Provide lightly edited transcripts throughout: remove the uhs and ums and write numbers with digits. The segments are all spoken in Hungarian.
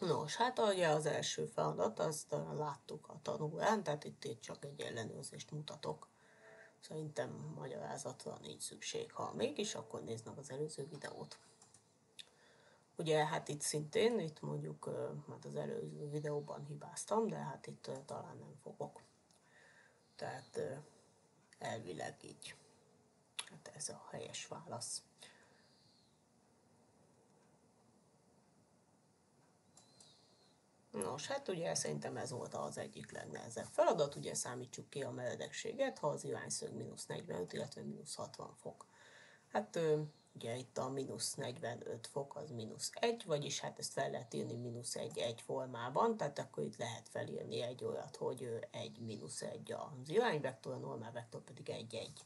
Nos, hát ugye az első feladat, azt láttuk a tanulán, tehát itt csak egy ellenőrzést mutatok. Szerintem magyarázatra nincs szükség. Ha mégis, akkor nézd meg az előző videót. Ugye hát itt szintén, itt mondjuk hát az előző videóban hibáztam, de hát itt talán nem fogok. Tehát elvileg így. Hát ez a helyes válasz. Nos, hát ugye szerintem ez volt az egyik legnehezebb feladat, ugye számítsuk ki a meredekséget, ha az irányszög -45, illetve -60 fok. Hát ugye itt a -45 fok az -1, vagyis hát ezt fel lehet írni -1 egyformában, tehát akkor itt lehet felírni egy olyat, hogy 1 -1 az irányvektor, a normálvektor pedig 1, 1.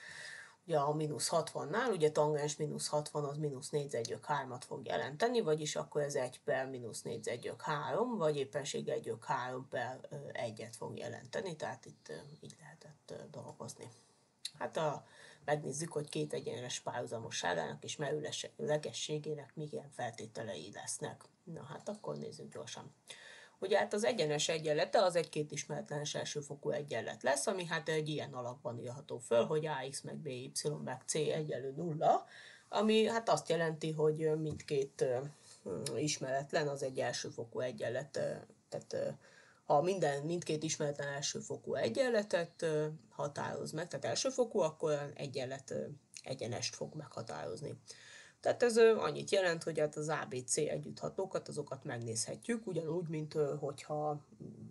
Ugye a -60-nál, ugye tangens -60 az -4 1 3-at fog jelenteni, vagyis akkor ez 1 per -4 1 3, vagy éppenséggel 1 3 per 1-et fog jelenteni, tehát itt így lehetett dolgozni. Hát megnézzük, hogy két egyenes párhuzamosságának és merőlegességének milyen feltételei lesznek. Na hát akkor nézzük gyorsan. Ugye hát az egyenes egyenlete az egy két ismeretlenes elsőfokú egyenlet lesz, ami hát egy ilyen alakban írható föl, hogy ax meg by meg c egyenlő 0, ami hát azt jelenti, hogy mindkét ismeretlen az egy elsőfokú egyenlet, tehát ha mindkét ismeretlen elsőfokú egyenletet határoz meg, tehát elsőfokú, akkor egyenlet egyenest fog meghatározni. Tehát ez annyit jelent, hogy hát az ABC együtthatókat, azokat megnézhetjük, ugyanúgy, mint hogyha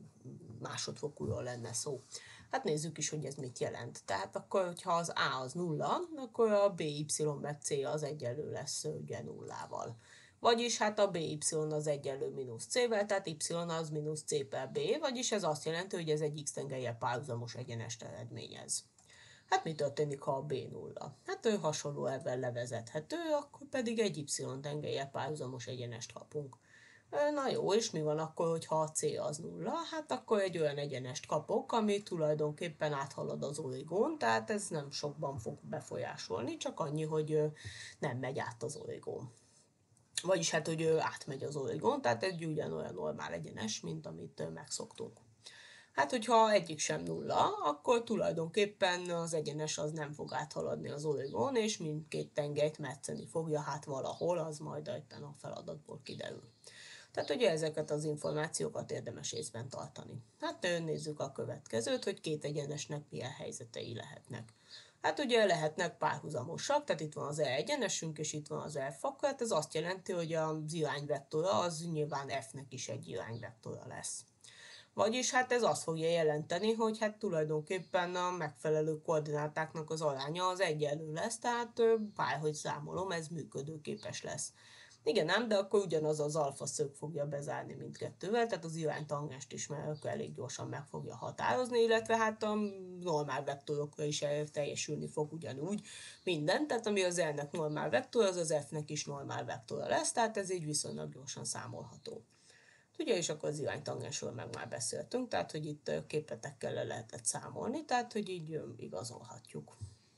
másodfokúról lenne szó. Hát nézzük is, hogy ez mit jelent. Tehát akkor, hogyha az A az 0, akkor a BY meg C az egyenlő lesz ugye nullával. Vagyis hát a BY az egyenlő mínusz C-vel, tehát Y az mínusz C per B, vagyis ez azt jelenti, hogy ez egy x-tengelyel párhuzamos egyenest eredményez. Hát mi történik, ha a B nulla? Hát ő hasonló elven levezethető, akkor pedig egy y-tengelyel párhuzamos egyenest kapunk. Na jó, és mi van akkor, hogyha a C az nulla? Hát akkor egy olyan egyenest kapok, ami tulajdonképpen áthalad az origón, tehát ez nem sokban fog befolyásolni, csak annyi, hogy nem megy át az origón. Vagyis hát, hogy átmegy az origón, tehát egy ugyanolyan normál egyenes, mint amit megszoktunk. Hát, hogyha egyik sem nulla, akkor tulajdonképpen az egyenes az nem fog áthaladni az origón, és mindkét tengelyt metszeni fogja, hát valahol, az majd éppen a feladatból kiderül. Tehát ugye ezeket az információkat érdemes észben tartani. Hát nézzük a következőt, hogy két egyenesnek milyen helyzetei lehetnek. Hát ugye lehetnek párhuzamosak, tehát itt van az E egyenesünk, és itt van az F, akkor hát ez azt jelenti, hogy az irányvektora az nyilván F-nek is egy irányvektora lesz. Vagyis hát ez azt fogja jelenteni, hogy hát tulajdonképpen a megfelelő koordinátáknak az aránya az egyenlő lesz, tehát bárhogy számolom, ez működőképes lesz. Igen, ám, de akkor ugyanaz az alfa szög fogja bezárni mindkettővel, tehát az iránytangenst is elég gyorsan meg fogja határozni, illetve hát a normál vektorokra is teljesülni fog ugyanúgy minden, tehát ami az R-nek normál vektor, az az F-nek is normál vektora lesz, tehát ez így viszonylag gyorsan számolható. Ugye, és akkor az iránytangensről meg már beszéltünk, tehát hogy itt képletekkel le lehetett számolni, tehát hogy így igazolhatjuk.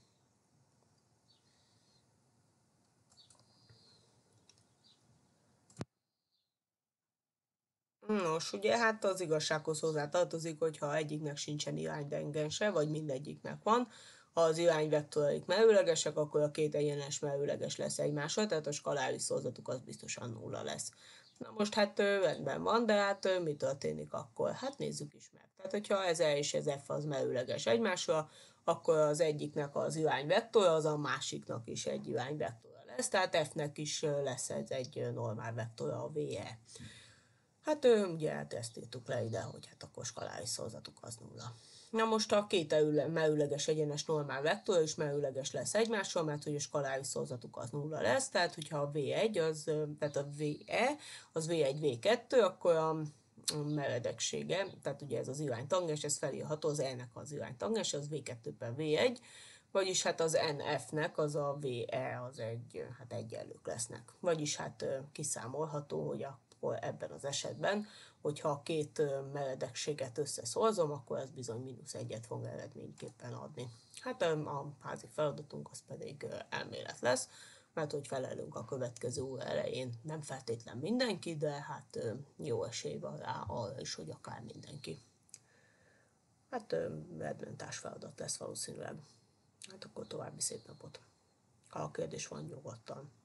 Nos, ugye hát az igazsághoz hozzá tartozik, hogyha egyiknek sincsen iránydengense, vagy mindegyiknek van, ha az irányvektoraik merőlegesek, akkor a két egyenes merőleges lesz egymásra, tehát a skaláris szorzatuk az biztosan nulla lesz. Na most hát rendben van, de hát mi történik akkor? Hát nézzük is meg. Tehát hogyha ez E és ez F az merőleges egymásra, akkor az egyiknek az irányvektora, az a másiknak is egy irányvektora lesz, tehát F-nek is lesz ez egy normál vektora, a VE. Hát ugye hát ezt írtuk le ide, hogy hát akkor skaláris szorzatuk az nulla. Na most a két merőleges egyenes normál vektor is merőleges lesz egymással, mert hogy a skaláris szorzatuk az nulla lesz, tehát hogyha a V1 az, tehát a VE az V1, V2, akkor a meredeksége, tehát ugye ez az iránytangens, ez felírható, az E-nek az iránytangens, az V2 per V1, vagyis hát az NF-nek az a VE az hát egyenlők lesznek. Vagyis hát kiszámolható, hogy akkor ebben az esetben, hogyha a két meredekséget összeszorzom, akkor ez bizony -1-et fog eredményképpen adni. Hát a házi feladatunk az pedig elmélet lesz, mert hogy felelünk a következő óra elején, nem feltétlen mindenki, de hát jó esély van rá arra is, hogy akár mindenki. Hát admin feladat lesz valószínűleg. Hát akkor további szép napot. Ha a kérdés van, nyugodtan